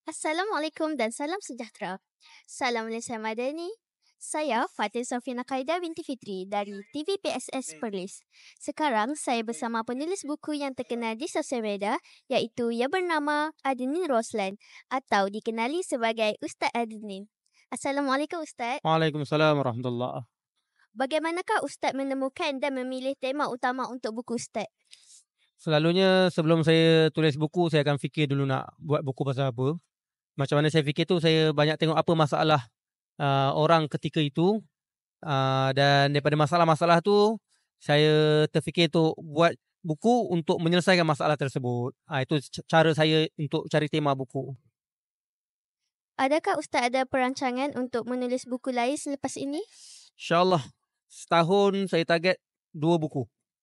Assalamualaikum dan salam sejahtera. Salam Malaysia Madani. Saya Fatin Sofina Qaida binti Fitri dari TV PSS Perlis. Sekarang saya bersama penulis buku yang terkenal di sosial media iaitu yang bernama Adenin Roslan atau dikenali sebagai Ustaz Adenin. Assalamualaikum Ustaz. Waalaikumsalam warahmatullahi. Bagaimanakah Ustaz menemukan dan memilih tema utama untuk buku Ustaz? Selalunya sebelum saya tulis buku, saya akan fikir dulu nak buat buku pasal apa. Macam mana saya fikir tu, saya banyak tengok apa masalah orang ketika itu. Dan daripada masalah-masalah tu, saya terfikir tu buat buku untuk menyelesaikan masalah tersebut. Itu cara saya untuk cari tema buku. Adakah Ustaz ada perancangan untuk menulis buku lain selepas ini? InsyaAllah, setahun saya target 2 buku.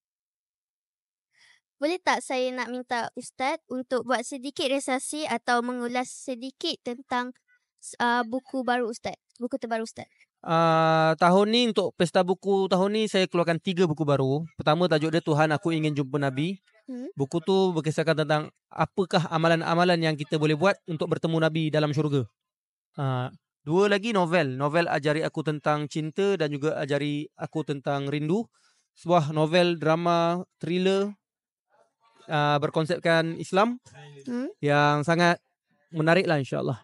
Boleh tak saya nak minta Ustaz untuk buat sedikit resasi atau mengulas sedikit tentang buku baru Ustaz, buku terbaru Ustaz? Tahun ni untuk pesta buku tahun ni saya keluarkan 3 buku baru. Pertama tajuk dia Tuhan Aku Ingin Jumpa Nabi. Buku tu berkisahkan tentang apakah amalan-amalan yang kita boleh buat untuk bertemu Nabi dalam syurga. 2 lagi novel ajari aku tentang cinta dan juga ajari aku tentang rindu. Sebuah novel drama thriller berkonsepkan Islam yang sangat menarik lah insyaAllah.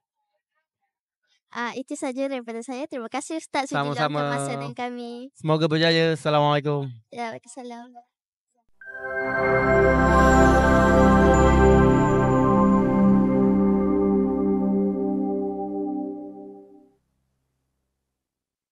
Itu saja daripada saya. Terima kasih Ustaz sudah luangkan masa dengan kami. Semoga berjaya. Assalamualaikum. Ya, Waalaikumsalam.